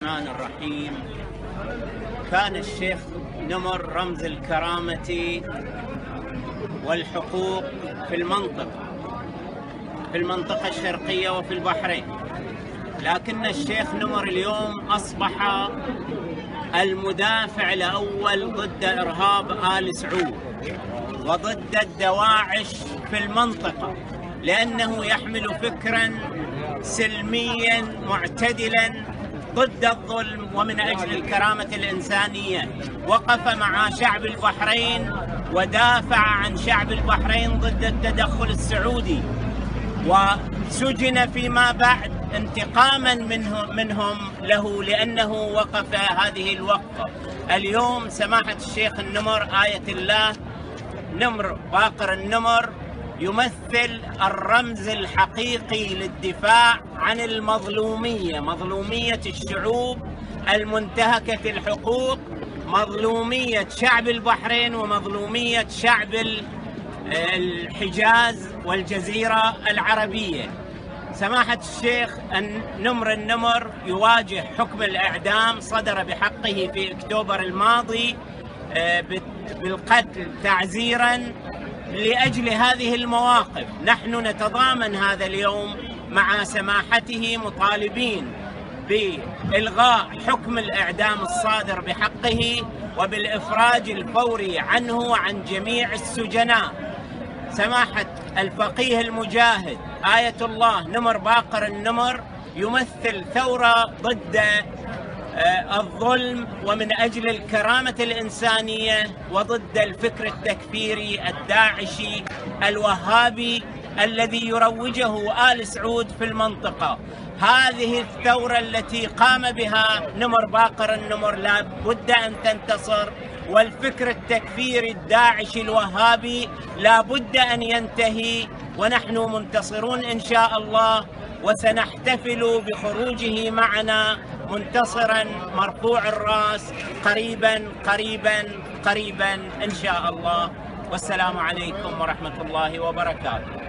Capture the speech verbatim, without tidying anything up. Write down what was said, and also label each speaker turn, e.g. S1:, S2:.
S1: الرحمن الرحيم. كان الشيخ نمر رمز الكرامة والحقوق في المنطقة في المنطقة الشرقية وفي البحرين، لكن الشيخ نمر اليوم أصبح المدافع الأول ضد إرهاب آل سعود وضد الدواعش في المنطقة، لأنه يحمل فكرا سلميا معتدلا ضد الظلم ومن أجل الكرامة الإنسانية. وقف مع شعب البحرين ودافع عن شعب البحرين ضد التدخل السعودي، وسجن فيما بعد انتقاما منه منهم له لأنه وقف هذه الوقفة. اليوم سماحة الشيخ النمر آية الله نمر باقر النمر يمثل الرمز الحقيقي للدفاع عن المظلومية، مظلومية الشعوب المنتهكة الحقوق، مظلومية شعب البحرين ومظلومية شعب الحجاز والجزيرة العربية. سماحة الشيخ نمر النمر يواجه حكم الإعدام صدر بحقه في أكتوبر الماضي بالقتل تعزيراً. لأجل هذه المواقف نحن نتضامن هذا اليوم مع سماحته مطالبين بإلغاء حكم الإعدام الصادر بحقه وبالإفراج الفوري عنه وعن جميع السجناء. سماحة الفقيه المجاهد آية الله نمر باقر النمر يمثل ثورة ضد الظلم ومن أجل الكرامة الإنسانية وضد الفكر التكفيري الداعشي الوهابي الذي يروجه آل سعود في المنطقة. هذه الثورة التي قام بها نمر باقر النمر لا بد أن تنتصر، والفكر التكفيري الداعشي الوهابي لا بد أن ينتهي، ونحن منتصرون إن شاء الله، وسنحتفل بخروجه معنا منتصرا مرفوع الرأس قريبا قريبا قريبا إن شاء الله. والسلام عليكم ورحمة الله وبركاته.